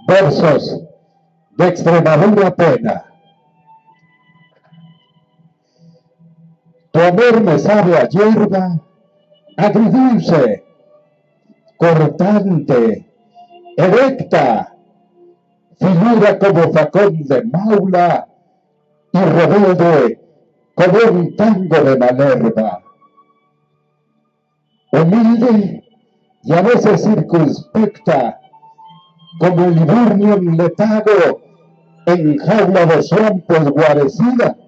Versos de Extremadura pena. Tu amor me sabe a hierba, agridulce, cortante, erecta, figura como facón de maula y rebelde como un tango de Malerba. Humilde y a veces circunspecta, como el liburnio letago en jaula de trompos guarecida.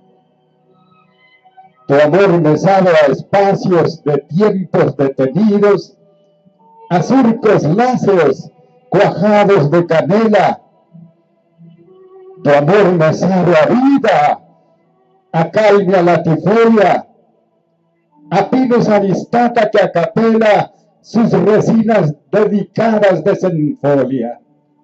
Tu amor me sabe a espacios de tiempos detenidos, a surcos láseos cuajados de canela. Tu amor me sabe a vida, a calmia latifolia, a Pinus aristata que acapela sus resinas dedicadas de senfolia.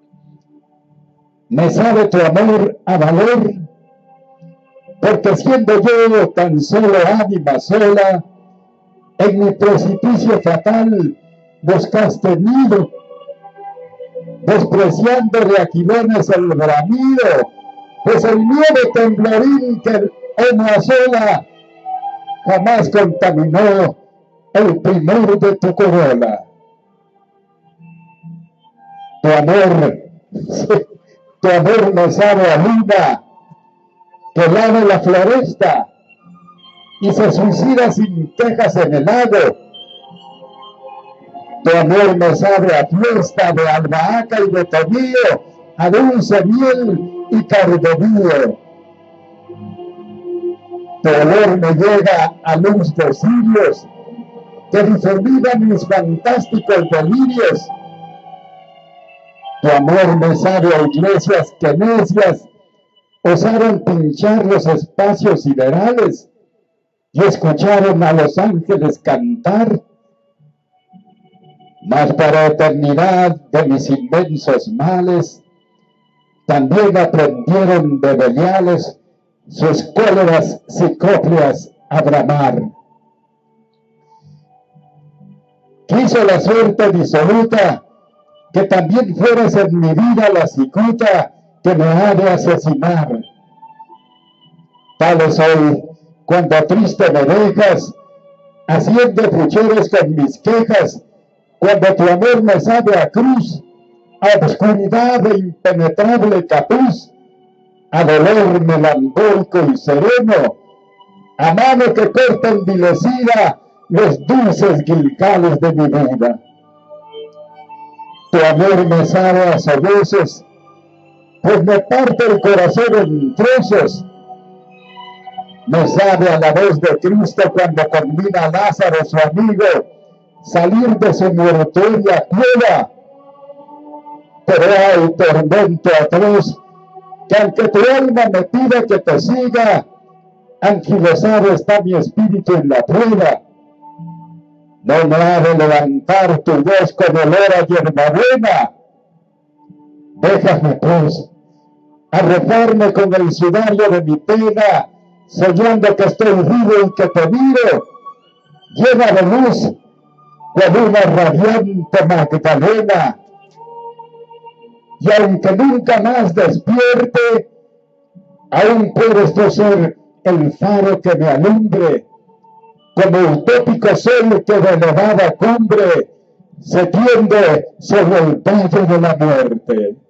Me sabe tu amor a valor, porque siendo yo tan solo ánima sola, en mi precipicio fatal buscaste nido, despreciando de aquilones el bramido, pues el miedo temblorín que en la sola jamás contaminó el primor de tu corola. Tu amor me sabe a luna, que lave la floresta y se suicida sin tejas en el lago. Tu amor me sabe a fiesta de albahaca y de tomillo, a dulce miel y cardomillo. Tu olor me llega a luz de cirios que difuminan mis fantásticos delirios. Tu amor me sabe a iglesias que necias osaron pinchar los espacios siderales y escucharon a los ángeles cantar, mas para eternidad de mis inmensos males también aprendieron de Beliales sus cóleras cicópeas a bramar. Quiso la suerte disoluta que también fueras en mi vida la cicuta que me ha de asesinar. Tal soy cuando triste me dejas, haciendo pucheros con mis quejas, cuando tu amor me sabe a cruz, a oscuridad de impenetrable capuz, a dolor melancólico y sereno, a mano que corta envilecida los dulces guilcales de mi vida. Tu amor me sabe a sollozos, pues me parte el corazón en trozos. Me sabe a la voz de Cristo cuando conmina a Lázaro, su amigo, salir de su mortuoria cueva. Pero hay tormento atroz, que aunque tu alma me pida que te siga, anquilosado está mi espíritu en la prueba. No me ha de levantar tu voz con olor a hierbabuena. Déjame pues arrojarme con el sudario de mi pena, soñando que estoy vivo y que te miro, llena de luz, como una radiante Magdalena. Y aunque nunca más despierte, aún puedes tú ser el faro que me alumbre, como utópico sol que de elevada cumbre se tiende sobre el valle de la muerte.